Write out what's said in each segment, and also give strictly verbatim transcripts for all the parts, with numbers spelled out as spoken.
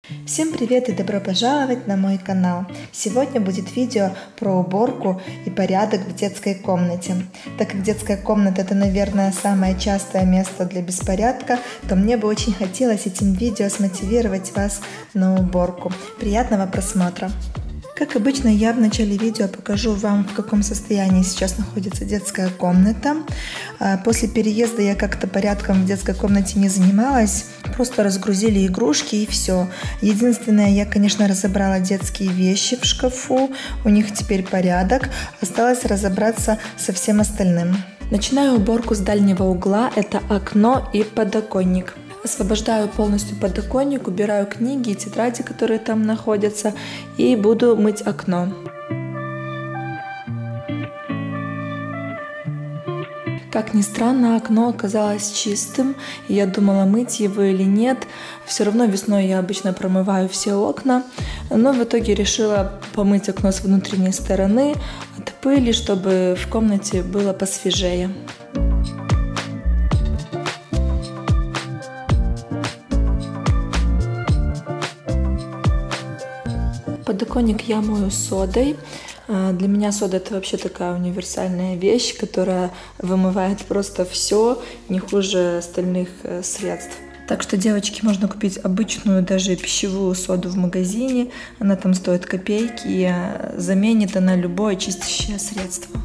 Всем привет и добро пожаловать на мой канал! Сегодня будет видео про уборку и порядок в детской комнате. Так как детская комната — это, наверное, самое частое место для беспорядка, то мне бы очень хотелось этим видео смотивировать вас на уборку. Приятного просмотра! Как обычно, я в начале видео покажу вам, в каком состоянии сейчас находится детская комната. После переезда я как-то порядком в детской комнате не занималась, просто разгрузили игрушки и все. Единственное, я, конечно, разобрала детские вещи в шкафу, у них теперь порядок, осталось разобраться со всем остальным. Начинаю уборку с дальнего угла, это окно и подоконник. Освобождаю полностью подоконник, убираю книги и тетради, которые там находятся, и буду мыть окно. Как ни странно, окно оказалось чистым, и я думала, мыть его или нет. Все равно весной я обычно промываю все окна, но в итоге решила помыть окно с внутренней стороны от пыли, чтобы в комнате было посвежее. Подоконник я мою содой. Для меня сода — это вообще такая универсальная вещь, которая вымывает просто все, не хуже остальных средств. Так что, девочки, можно купить обычную даже пищевую соду в магазине. Она там стоит копейки, и заменит она любое чистящее средство.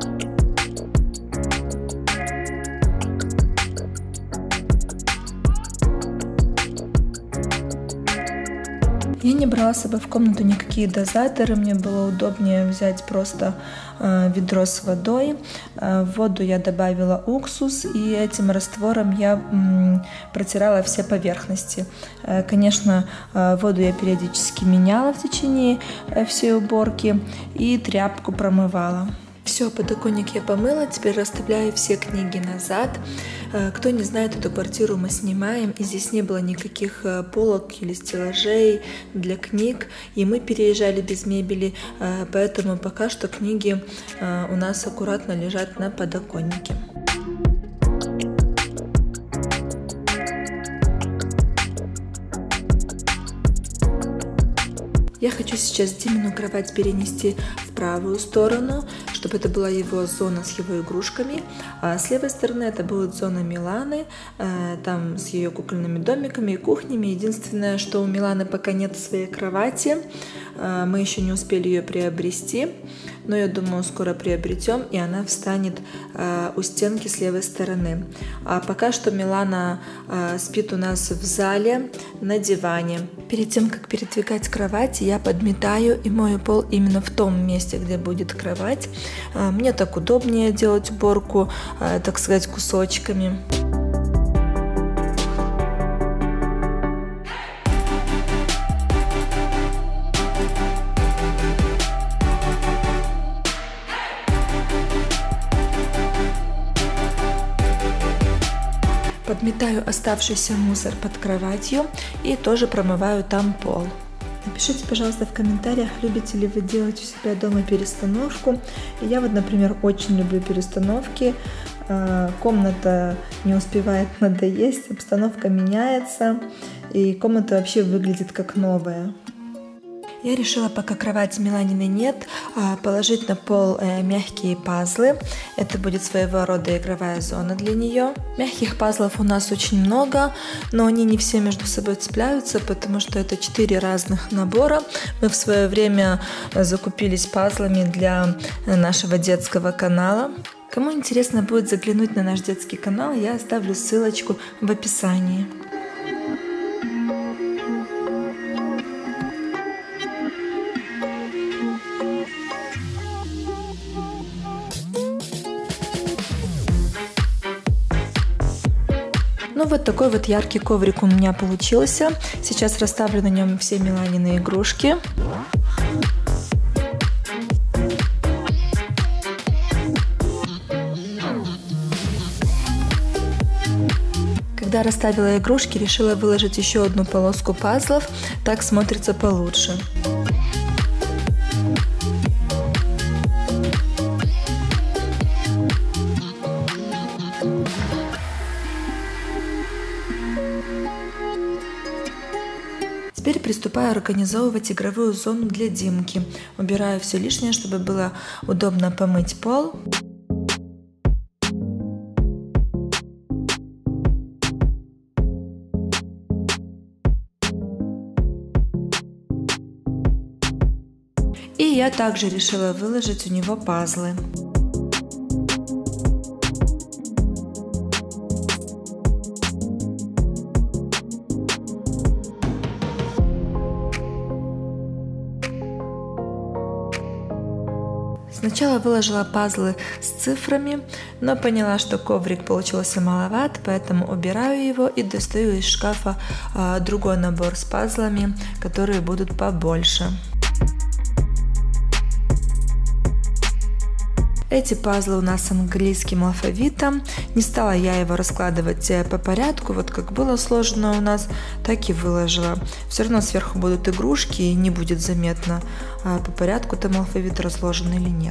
Я не брала с собой в комнату никакие дозаторы, мне было удобнее взять просто э, ведро с водой. Э, в воду я добавила уксус, и этим раствором я м, протирала все поверхности. Э, конечно, э, воду я периодически меняла в течение э, всей уборки и тряпку промывала. Все, подоконник я помыла, теперь расставляю все книги назад. Кто не знает, эту квартиру мы снимаем, и здесь не было никаких полок или стеллажей для книг, и мы переезжали без мебели, поэтому пока что книги у нас аккуратно лежат на подоконнике. Я хочу сейчас Димину кровать перенести в правую сторону, чтобы это была его зона с его игрушками. А с левой стороны это будет зона Миланы, там с ее кукольными домиками и кухнями. Единственное, что у Миланы пока нет своей кровати, мы еще не успели ее приобрести, но я думаю, скоро приобретем, и она встанет у стенки с левой стороны. А пока что Милана спит у нас в зале на диване. Перед тем, как передвигать кровать, я подметаю и мою пол именно в том месте, где будет кровать. Мне так удобнее делать уборку, так сказать, кусочками. Подметаю оставшийся мусор под кроватью и тоже промываю там пол. Напишите, пожалуйста, в комментариях, любите ли вы делать у себя дома перестановку. Я вот, например, очень люблю перестановки. Комната не успевает надоесть, обстановка меняется, и комната вообще выглядит как новая. Я решила, пока кровати Миланиной нет, положить на пол мягкие пазлы. Это будет своего рода игровая зона для нее. Мягких пазлов у нас очень много, но они не все между собой цепляются, потому что это четыре разных набора. Мы в свое время закупились пазлами для нашего детского канала. Кому интересно будет заглянуть на наш детский канал, я оставлю ссылочку в описании. Ну вот такой вот яркий коврик у меня получился. Сейчас расставлю на нем все Миланины игрушки. Когда расставила игрушки, решила выложить еще одну полоску пазлов, так смотрится получше. Теперь приступаю организовывать игровую зону для Димки. Убираю все лишнее, чтобы было удобно помыть пол. И я также решила выложить у него пазлы. Сначала выложила пазлы с цифрами, но поняла, что коврик получился маловат, поэтому убираю его и достаю из шкафа а, другой набор с пазлами, которые будут побольше. Эти пазлы у нас с английским алфавитом. Не стала я его раскладывать по порядку, вот как было сложено у нас, так и выложила. Все равно сверху будут игрушки, и не будет заметно, по порядку там алфавит разложен или нет.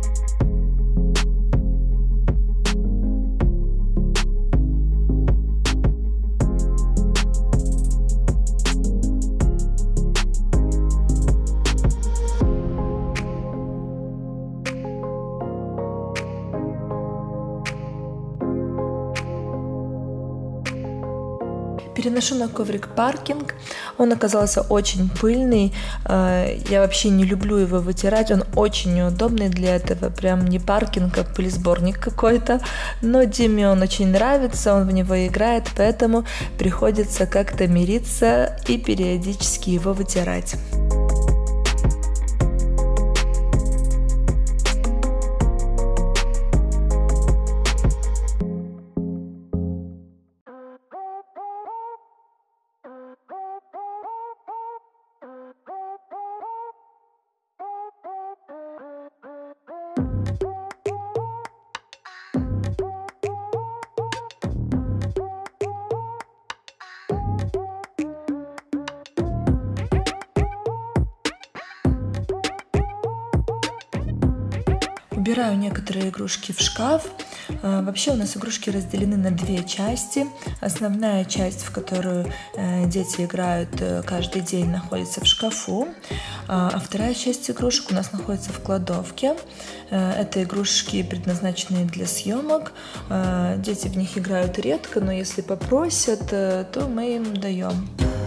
Переношу на коврик паркинг. Он оказался очень пыльный. Я вообще не люблю его вытирать. Он очень неудобный для этого. Прям не паркинг, а пылесборник какой-то. Но Диме он очень нравится, он в него играет, поэтому приходится как-то мириться и периодически его вытирать. Убираю некоторые игрушки в шкаф. Вообще у нас игрушки разделены на две части. Основная часть, в которую дети играют каждый день, находится в шкафу. А вторая часть игрушек у нас находится в кладовке. Это игрушки, предназначенные для съемок. Дети в них играют редко, но если попросят, то мы им даем.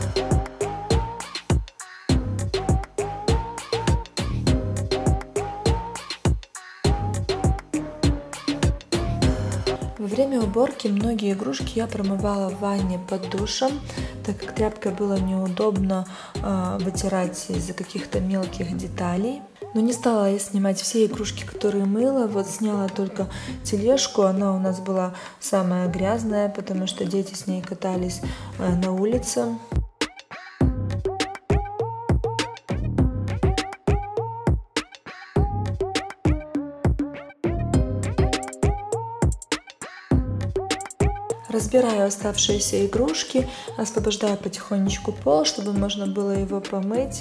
Во время уборки многие игрушки я промывала в ванне под душем, так как тряпкой было неудобно э, вытирать из-за каких-то мелких деталей. Но не стала я снимать все игрушки, которые мыла, вот сняла только тележку, она у нас была самая грязная, потому что дети с ней катались э, на улице. Разбираю оставшиеся игрушки, освобождаю потихонечку пол, чтобы можно было его помыть.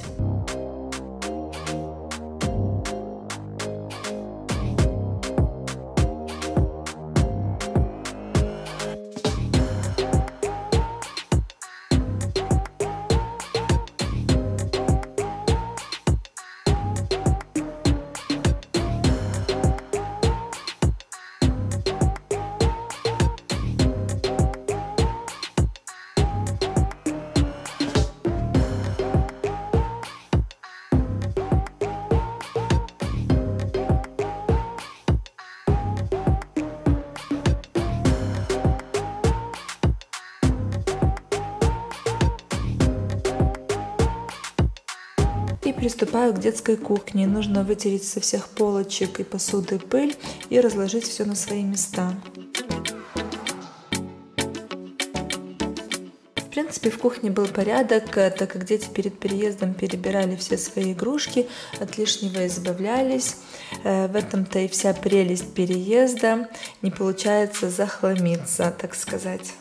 И приступаю к детской кухне. Нужно вытереть со всех полочек и посуды пыль и разложить все на свои места. В принципе, в кухне был порядок, так как дети перед переездом перебирали все свои игрушки, от лишнего избавлялись. В этом-то и вся прелесть переезда. Не получается захламиться, так сказать.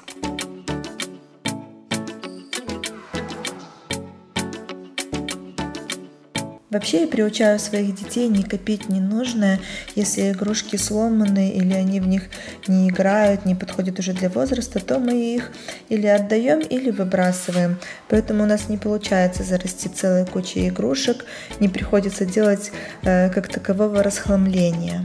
Вообще я приучаю своих детей не копить ненужное. Если игрушки сломаны или они в них не играют, не подходят уже для возраста, то мы их или отдаем, или выбрасываем. Поэтому у нас не получается зарасти целой кучей игрушек, не приходится делать э, как такового расхламления.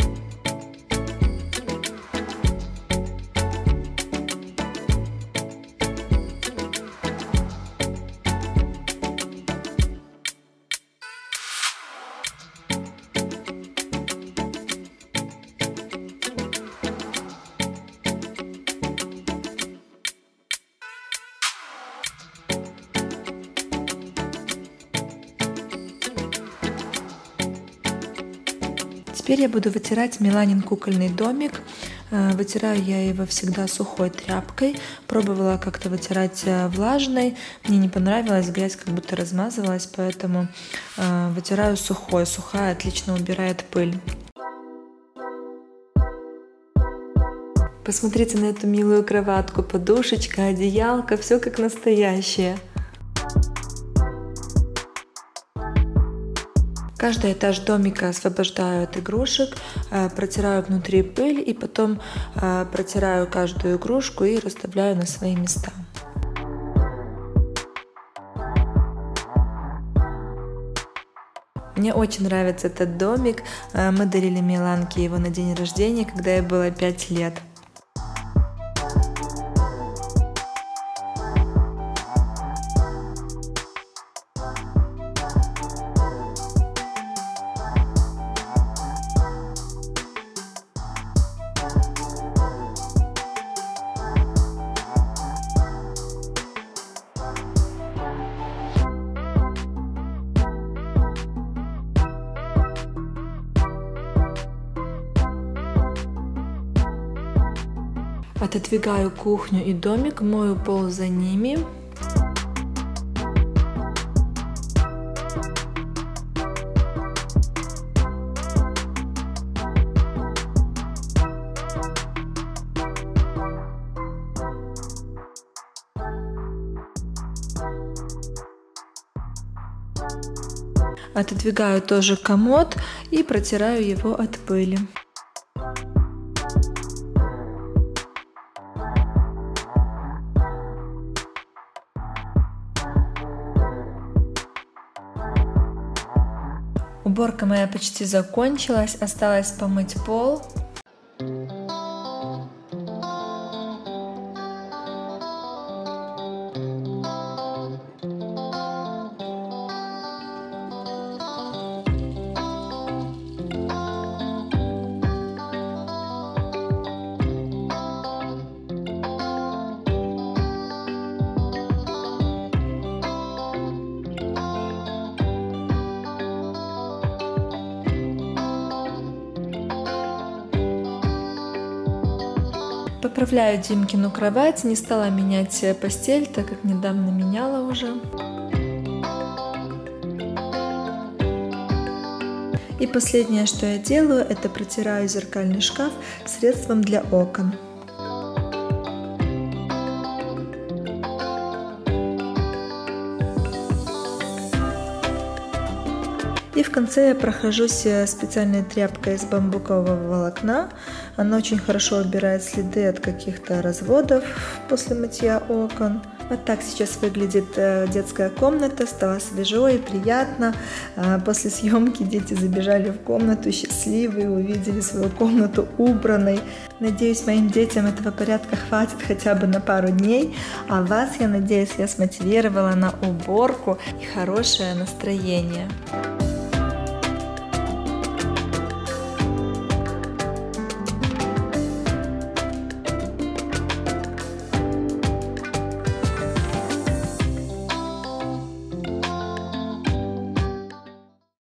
Теперь я буду вытирать Миланин кукольный домик. Вытираю я его всегда сухой тряпкой. Пробовала как-то вытирать влажной. Мне не понравилось, грязь как будто размазывалась, поэтому вытираю сухой. Сухая отлично убирает пыль. Посмотрите на эту милую кроватку, подушечка, одеялко, все как настоящее. Каждый этаж домика освобождаю от игрушек, протираю внутри пыль и потом протираю каждую игрушку и расставляю на свои места. Мне очень нравится этот домик. Мы дарили Миланке его на день рождения, когда ей было пять лет. Отодвигаю кухню и домик, мою пол за ними. Отодвигаю тоже комод и протираю его от пыли. Уборка моя почти закончилась, осталось помыть пол. Поправляю Димкину кровать, не стала менять постель, так как недавно меняла уже. И последнее, что я делаю, это протираю зеркальный шкаф средством для окон. И в конце я прохожусь специальной тряпкой из бамбукового волокна. Она очень хорошо убирает следы от каких-то разводов после мытья окон. Вот так сейчас выглядит детская комната. Стало свежо и приятно. После съемки дети забежали в комнату счастливые, увидели свою комнату убранной. Надеюсь, моим детям этого порядка хватит хотя бы на пару дней. А вас, я надеюсь, я смотивировала на уборку и хорошее настроение.